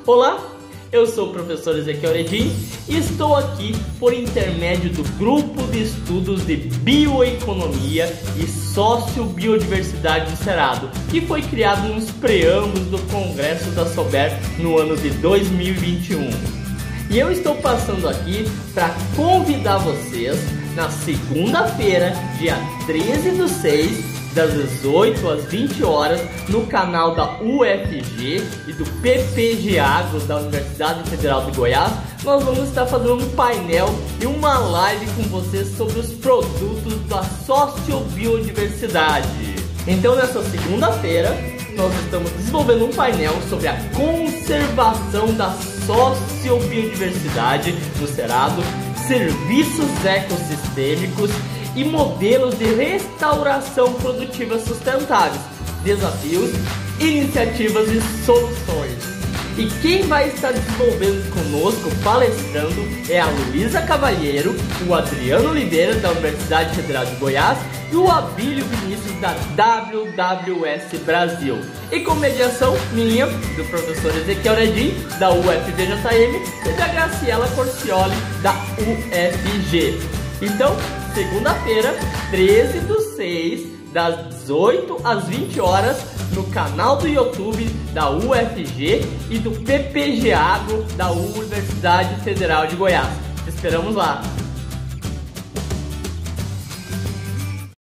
Olá, eu sou o professor Ezequiel Edin e estou aqui por intermédio do Grupo de Estudos de Bioeconomia e Sociobiodiversidade do Cerrado, que foi criado nos preâmbulos do Congresso da SOBER no ano de 2021. E eu estou passando aqui para convidar vocês na segunda-feira, dia 13/6, das 18 às 20 horas, no canal da UFG e do PPG Agro da Universidade Federal de Goiás. Nós vamos estar fazendo um painel e uma live com vocês sobre os produtos da sociobiodiversidade. Então, nessa segunda-feira, nós estamos desenvolvendo um painel sobre a conservação da sociobiodiversidade no Cerrado, serviços ecossistêmicos e modelos de restauração produtiva sustentáveis, desafios, iniciativas e soluções. E quem vai estar desenvolvendo conosco, palestrando, é a Luísa Cavalheiro, o Adriano Oliveira, da Universidade Federal de Goiás, e o Abílio Vinícius, da WWS Brasil. E com mediação minha, do professor Ezequiel Edin, da UFVJM, e da Graciela Corcioli, da UFG. Então, segunda-feira, 13/6, das 18 às 20 horas, no canal do YouTube da UFG e do PPG Agro da Universidade Federal de Goiás. Te esperamos lá!